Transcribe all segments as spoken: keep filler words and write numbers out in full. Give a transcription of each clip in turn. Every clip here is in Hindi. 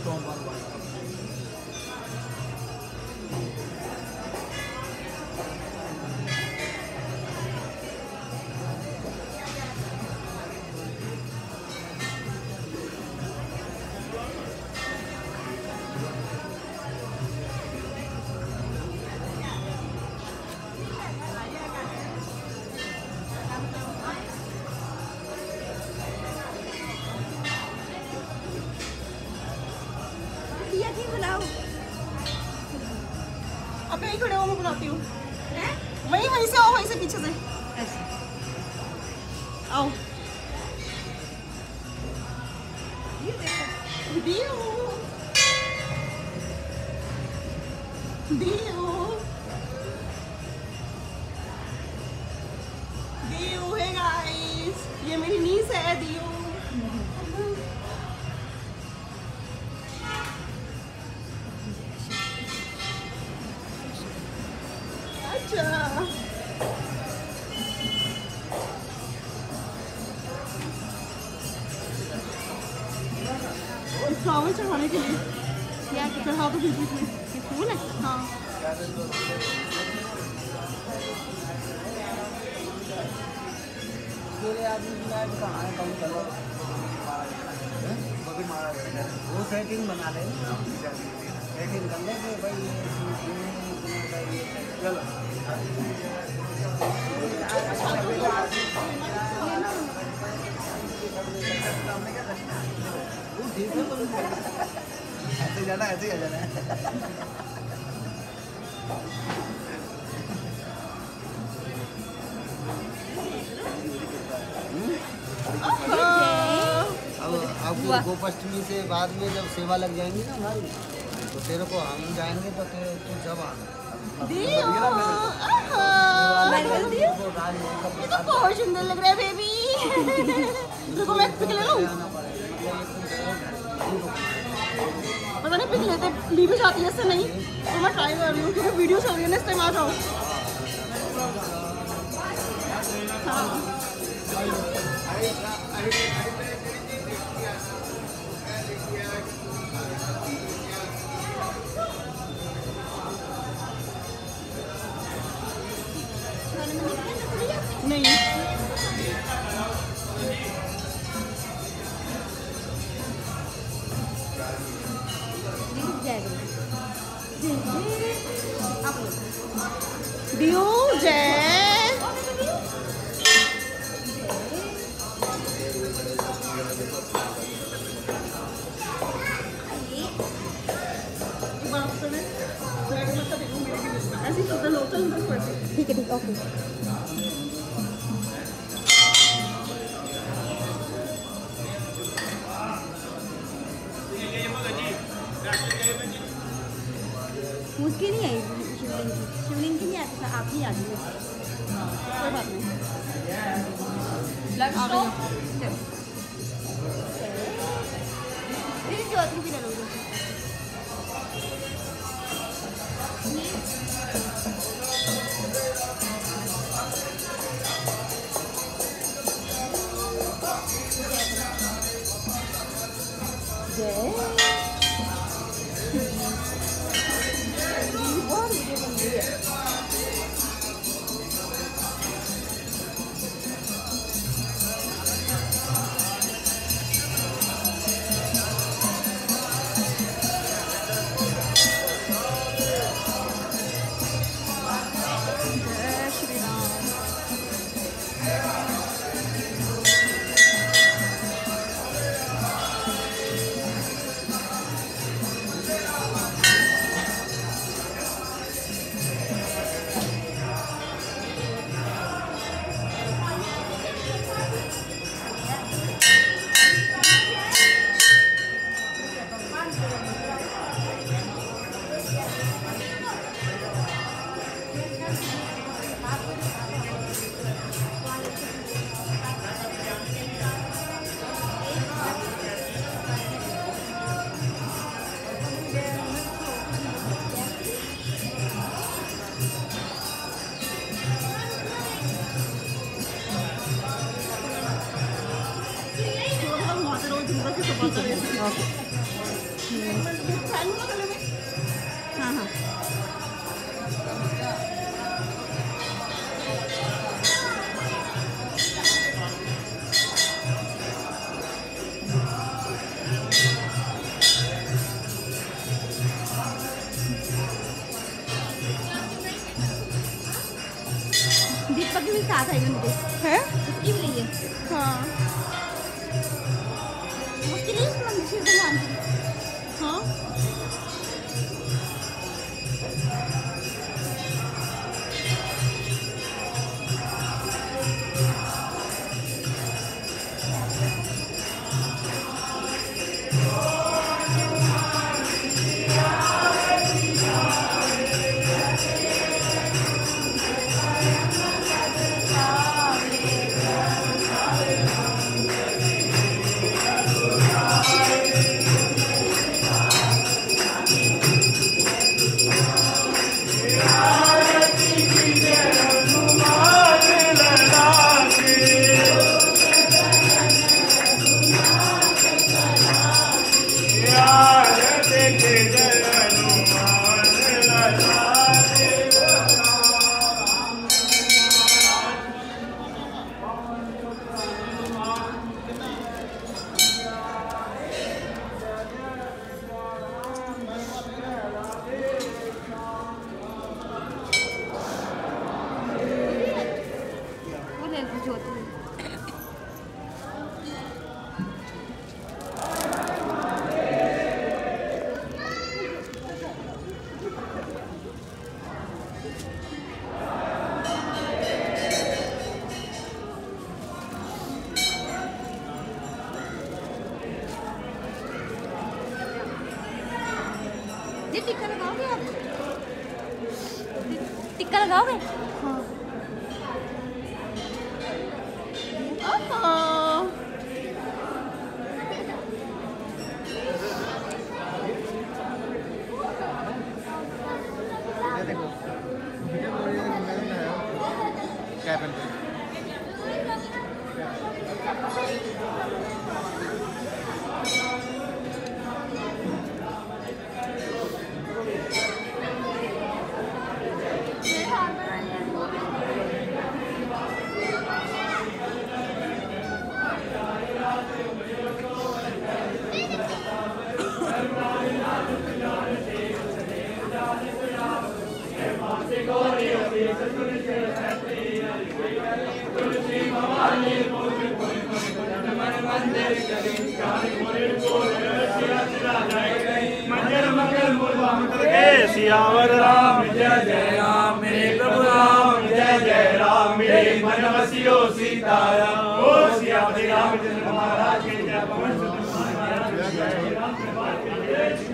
अब यहीं खड़े हो, मैं बुलाती हूँ। वहीं वहीं से आओ, वहीं से पीछे से आओ। दियो दियो दियो है गाइस, ये मेरी नीस है दियो। फ्लावर चढ़ाने के लिए क्या क्या चढ़ा दो बीच बीच में। ये फूल है? हाँ। वो सेटिंग बना ले, सेटिंग कर ले कि भाई चलो ऐसे जाना, ऐसे ही आ जाना है। अब अब गोपाष्टमी से बाद में जब सेवा लग जाएंगी ना हमारी, तो तेरे को हम जाएंगे तो तेरे तो जब आना। ये तो बहुत सुंदर लग रहा है बेबी। देखो मैं पिक ले लूं, पता नहीं पिक लेते ली भी जाती है इससे, नहीं तो मैं ट्राई कर रही हूँ क्योंकि वीडियो चल रही है ना, इस टाइम आ जाओ। हाँ नहीं दियो जय ठीक है ठीक ओके। मुझकी नहीं आई शिवलिंग की, शिवलिंग की नहीं आती था, आप ही आ गई। कोई बात नहीं, चौधरी भी डालोगे। पापा के भी साथ आएगी मुझे है। उसकी भी लिए हाँ उसके लिए मंदिर शिव भगवान की हाँ टिक्का लगाओगे आप? टिक्का लगाओगे? हाँ हाँ सियावर राम जय जय राम मेरे प्रभु राम जय जय राम मेरे मन बसियो सीताराम ओ सियापति रामचंद्र महाराज के जय पवन सुत महाराज जय राम कृपाल की जय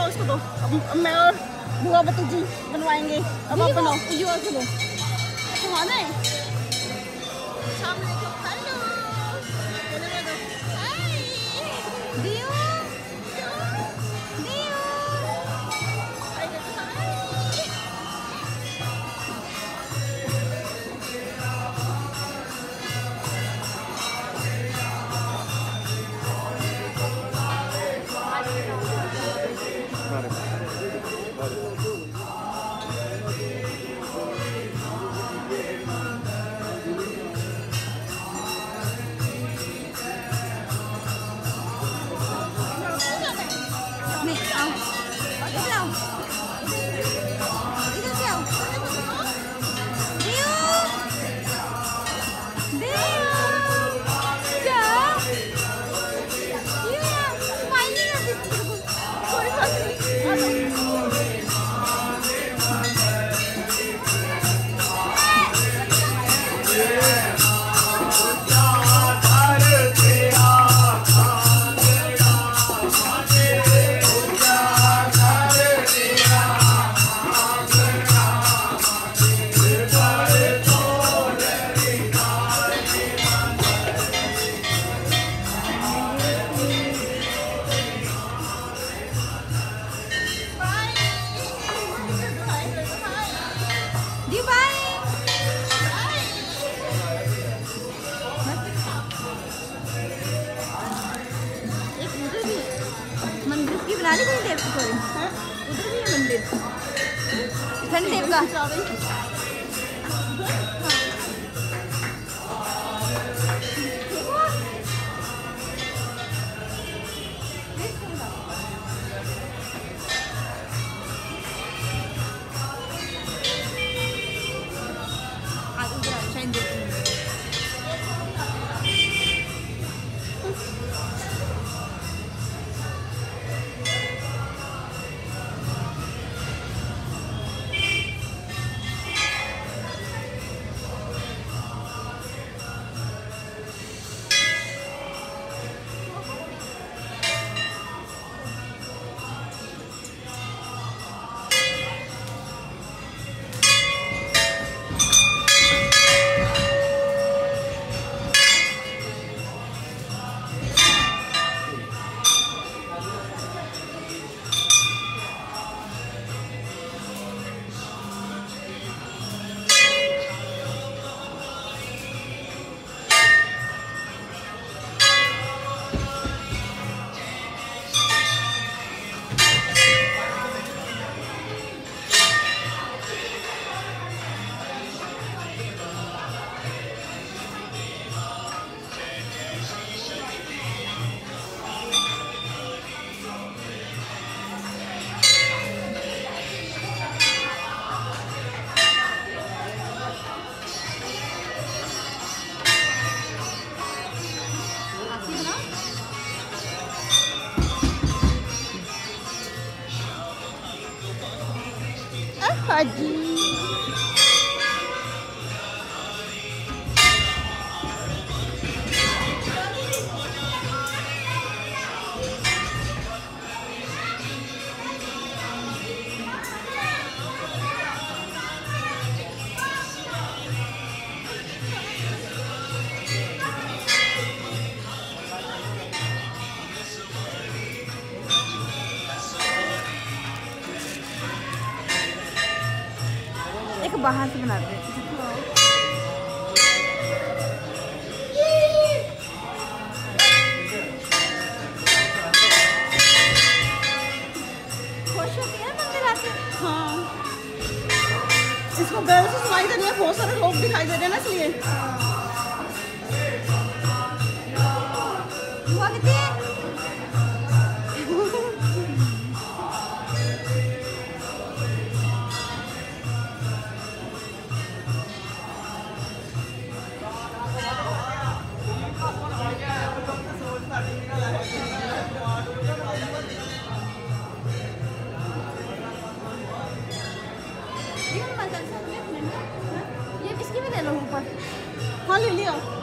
उसको दो। अब मैं और बुआ भतीजी बनवाएंगे। अब आप बनाओ। ये और दो। खाना है। शाम में देखो। हेलो। बोले मैं दो। हाय। दियो। दियो। हाय देखो। हाय। बनाने कोई देव की कोई उधर भी है मंदिर शनिदेव का। हाजी एक बाहर से बनाते हैं। खुश होती है मंदिर आके। हाँ इसको बेल से सुनाई दे रही है, बहुत सारे लोग दिखाई दे रहे हैं ना इसलिए। हुआ कितनी है? हाँ ले लिया।